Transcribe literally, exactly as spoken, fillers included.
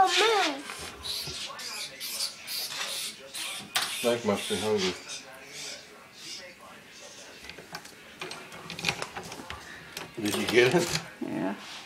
Oh man. Mike must be hungry. Did you get it? Yeah.